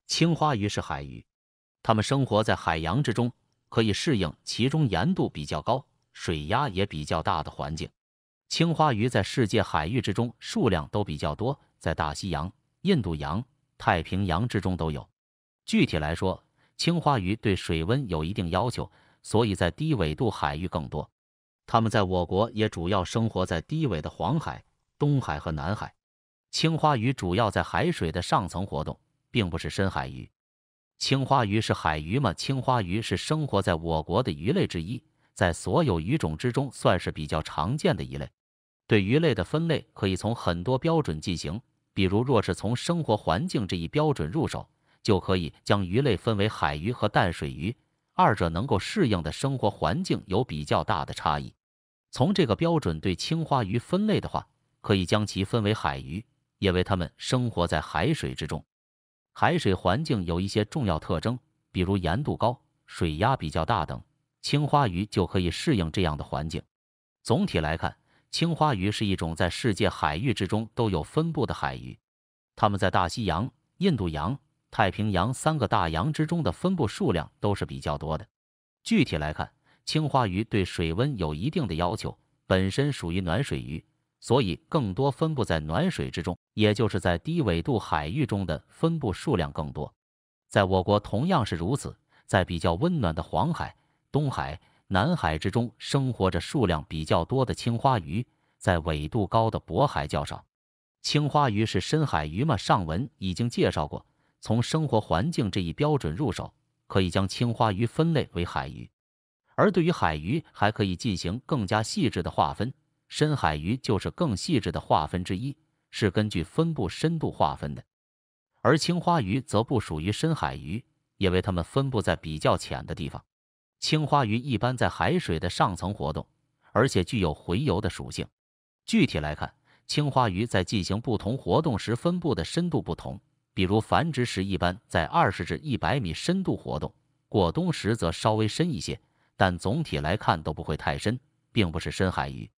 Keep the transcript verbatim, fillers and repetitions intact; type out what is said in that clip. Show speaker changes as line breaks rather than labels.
青花鱼是海鱼，它们生活在海洋之中，可以适应其中盐度比较高、水压也比较大的环境。青花鱼在世界海域之中数量都比较多，在大西洋、印度洋、太平洋之中都有。具体来说，青花鱼对水温有一定要求，所以在低纬度海域更多。它们在我国也主要生活在低纬的黄海、东海和南海。青花鱼主要在海水的上层活动，并不是深海鱼。青花鱼是海鱼吗？青花鱼是生活在我国的鱼类之一，在所有鱼种之中算是比较常见的一类。对鱼类的分类可以从很多标准进行，比如若是从生活环境这一标准入手，就可以将鱼类分为海鱼和淡水鱼，二者能够适应的生活环境有比较大的差异。从这个标准对青花鱼分类的话，可以将其分为海鱼，因为它们生活在海水之中。海水环境有一些重要特征，比如盐度高、水压比较大等，青花鱼就可以适应这样的环境。总体来看，青花鱼是一种在世界海域之中都有分布的海鱼，它们在大西洋、印度洋、太平洋三个大洋之中的分布数量都是比较多的。具体来看，青花鱼对水温有一定的要求，本身属于暖水鱼，所以更多分布在暖水之中，也就是在低纬度海域中的分布数量更多。在我国同样是如此，在比较温暖的黄海、东海、南海之中生活着数量比较多的青花鱼，在纬度高的渤海较少。青花鱼是深海鱼吗？上文已经介绍过，从生活环境这一标准入手，可以将青花鱼分类为海鱼。而对于海鱼，还可以进行更加细致的划分。深海鱼就是更细致的划分之一，是根据分布深度划分的。而青花鱼则不属于深海鱼，因为它们分布在比较浅的地方。青花鱼一般在海水的上层活动，而且具有洄游的属性。具体来看，青花鱼在进行不同活动时分布的深度不同，比如繁殖时一般在二十至一百米深度活动，过冬时则稍微深一些，但总体来看都不会太深，并不是深海鱼。